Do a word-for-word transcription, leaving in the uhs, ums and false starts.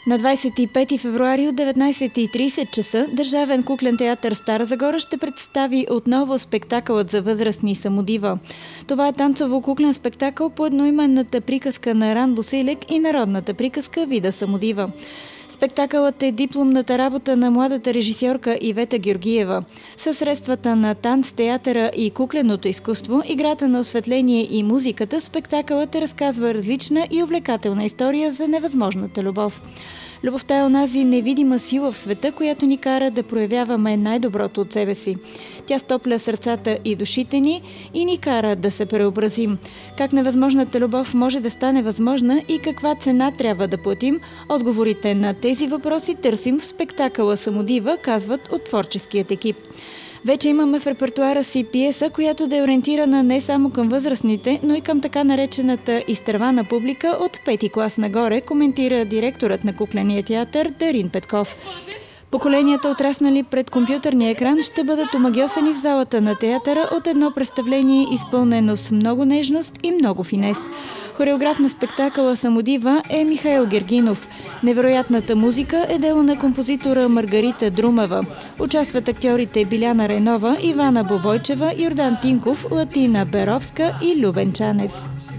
На двадесет и пети февруари от деветнадесет и тридесет часа Държавен куклен театър Стара Загора ще представи отново спектакълът за възрастни Самодива. Това е танцово-куклен спектакъл по едноименната приказка на Ран Босилек и народната приказка Вида Самодива. Спектакълът е дипломната работа на младата режисьорка Ивета Георгиева. Със средствата на танц, театъра и кукленото изкуство, играта на осветление и музиката, спектакълът разказва различна и увлекателна история за невъзможната любов. Любовта е онази невидима сила в света, която ни кара да проявяваме най-доброто от себе си. Тя стопля сърцата и душите ни и ни кара да се преобразим. Как невъзможната любов може да стане възможна и каква цена трябва да платим? Отговорите на тези въпроси търсим в спектакъла Самодива, казват от творческият екип. Вече имаме в репертуара си пиеса, която да е ориентирана не само към възрастните, но и към така наречената изтървана публика от пети клас нагоре, коментира директорът на кукления театър Дарин Петков. Поколенията, отраснали пред компютърния екран, ще бъдат омагьосани в залата на театъра от едно представление, изпълнено с много нежност и много финес. Хореограф на спектакъла Самодива е Михаил Гергинов. Невероятната музика е дело на композитора Маргарита Друмева. Участват актьорите Биляна Райнова, Ивана Бобойчева, Йордан Тинков, Латина Беровска и Любен Чанев.